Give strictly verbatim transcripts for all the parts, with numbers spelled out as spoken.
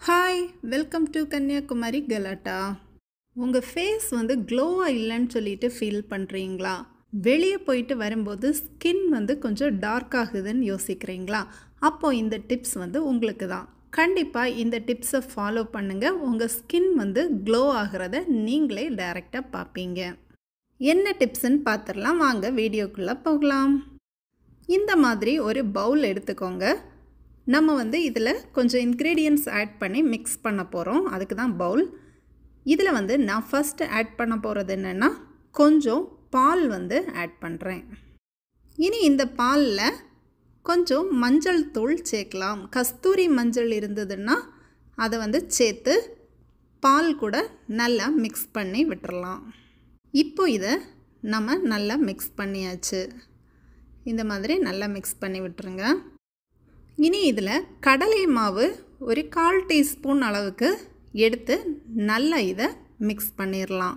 Hi welcome to Kanyakumari கலாட்டா. உங்கள் face வந்து க்ளோவாக இல்லைன்னு சொல்லிட்டு ஃபீல் பண்ணுறீங்களா? வெளியே போயிட்டு வரும்போது ஸ்கின் வந்து கொஞ்சம் டார்க் ஆகுதுன்னு யோசிக்கிறீங்களா? அப்போது இந்த டிப்ஸ் வந்து உங்களுக்கு தான். கண்டிப்பாக இந்த டிப்ஸை ஃபாலோ பண்ணுங்கள். உங்கள் ஸ்கின் வந்து க்ளோ ஆகிறத நீங்களே டைரெக்டாக பார்ப்பீங்க. என்ன டிப்ஸ்ன்னு பார்த்துடலாம் வாங்க, வீடியோக்குள்ளே போகலாம். இந்த மாதிரி ஒரு பவுல் எடுத்துக்கோங்க. நம்ம வந்து இதில் கொஞ்சம் இன்க்ரீடியன்ட்ஸ் ஆட் பண்ணி மிக்ஸ் பண்ண போகிறோம். அதுக்கு தான் பவுல். இதில் வந்து நான் ஃபஸ்ட்டு ஆட் பண்ண போகிறது என்னென்னா கொஞ்சம் பால் வந்து ஆட் பண்ணுறேன். இனி இந்த பாலில் கொஞ்சம் மஞ்சள் தூள் சேர்க்கலாம். கஸ்தூரி மஞ்சள் இருந்ததுன்னா அதை வந்து சேர்த்து பால் கூட நல்லா மிக்ஸ் பண்ணி விட்டுறலாம். இப்போ இதை நம்ம நல்லா மிக்ஸ் பண்ணியாச்சு. இந்த மாதிரி நல்லா மிக்ஸ் பண்ணி விட்டுருங்க. இனி இதில் கடலை மாவு ஒரு கால் டீஸ்பூன் அளவுக்கு எடுத்து நல்லா இதை மிக்ஸ் பண்ணிடலாம்.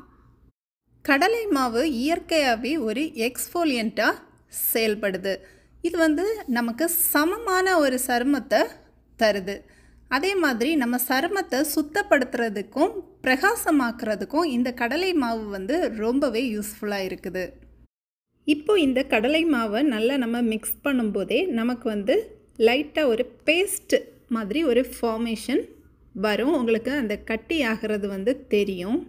கடலை மாவு இயற்கையாகவே ஒரு எக்ஸ்ஃபோலியண்ட்டாக செயல்படுது. இது வந்து நமக்கு சமமான ஒரு சருமத்தை தருது. அதே மாதிரி நம்ம சருமத்தை சுத்தப்படுத்துறதுக்கும் பிரகாசமாக்குறதுக்கும் இந்த கடலை மாவு வந்து ரொம்பவே யூஸ்ஃபுல்லாக இருக்குது. இப்போ இந்த கடலை மாவை நல்லா நம்ம மிக்ஸ் பண்ணும்போதே நமக்கு வந்து லைட்டாக ஒரு பேஸ்ட் மாதிரி ஒரு ஃபார்மேஷன் வரும். உங்களுக்கு அந்த கட்டி ஆகிறது வந்து தெரியும்.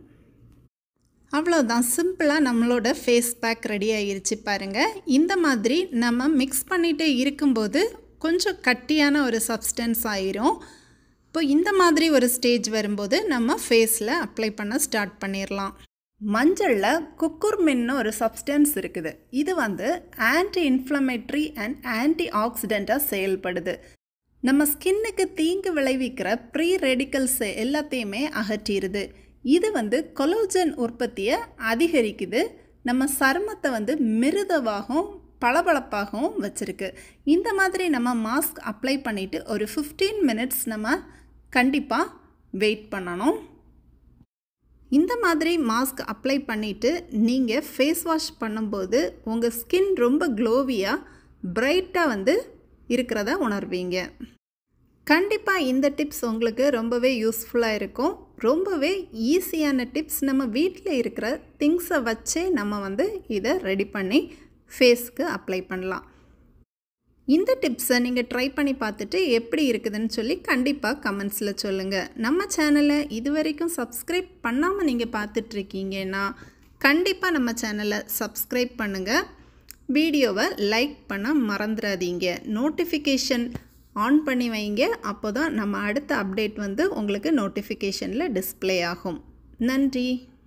அவ்வளோதான், சிம்பிளாக நம்மளோட ஃபேஸ் பேக் ரெடி ஆகிருச்சு பாருங்கள். இந்த மாதிரி நம்ம மிக்ஸ் பண்ணிகிட்டே இருக்கும்போது கொஞ்சம் கட்டியான ஒரு சப்ஸ்டன்ஸ் ஆயிரும். இப்போ இந்த மாதிரி ஒரு ஸ்டேஜ் வரும்போது நம்ம ஃபேஸில் அப்ளை பண்ண ஸ்டார்ட் பண்ணிடலாம். மஞ்சளில் குக்குர்மின்னு ஒரு சப்ஸ்டன்ஸ் இருக்குது. இது வந்து ஆன்டி இன்ஃப்ளமேட்ரி அண்ட் ஆன்டி ஆக்சிடெண்ட்டாக செயல்படுது. நம்ம ஸ்கின்னுக்கு தீங்கு விளைவிக்கிற ப்ரீ ரெடிக்கல்ஸை எல்லாத்தையுமே அகற்றிடுது. இது வந்து கொலோஜன் உற்பத்தியை அதிகரிக்குது. நம்ம சருமத்தை வந்து மிருதுவாகவும் பளபளப்பாகவும் வச்சுருக்கு. இந்த மாதிரி நம்ம மாஸ்க் அப்ளை பண்ணிவிட்டு ஒரு ஃபிஃப்டீன் மினிட்ஸ் நம்ம கண்டிப்பாக வெயிட் பண்ணணும். இந்த மாதிரி மாஸ்க் அப்ளை பண்ணிவிட்டு நீங்கள் ஃபேஸ் வாஷ் பண்ணும்போது உங்கள் ஸ்கின் ரொம்ப க்ளோவியாக பிரைட்டாக வந்து இருக்கிறத உணர்வீங்க. கண்டிப்பாக இந்த டிப்ஸ் உங்களுக்கு ரொம்பவே யூஸ்ஃபுல்லாக இருக்கும். ரொம்பவே ஈஸியான டிப்ஸ். நம்ம வீட்டில் இருக்கிற திங்ஸை வச்சே நம்ம வந்து இதை ரெடி பண்ணி ஃபேஸ்க்கு அப்ளை பண்ணலாம். இந்த டிப்ஸை நீங்கள் ட்ரை பண்ணி பார்த்துட்டு எப்படி இருக்குதுன்னு சொல்லி கண்டிப்பாக கமெண்ட்ஸில் சொல்லுங்கள். நம்ம சேனலை இது வரைக்கும் சப்ஸ்கிரைப் பண்ணாமல் நீங்கள் பார்த்துட்ருக்கீங்கன்னா கண்டிப்பாக நம்ம சேனலை சப்ஸ்கிரைப் பண்ணுங்கள். வீடியோவை லைக் பண்ண மறந்துடாதீங்க. நோட்டிஃபிகேஷன் ஆன் பண்ணி வைங்க. அப்போ தான் நம்ம அடுத்த அப்டேட் வந்து உங்களுக்கு நோட்டிஃபிகேஷனில் டிஸ்ப்ளே ஆகும். நன்றி.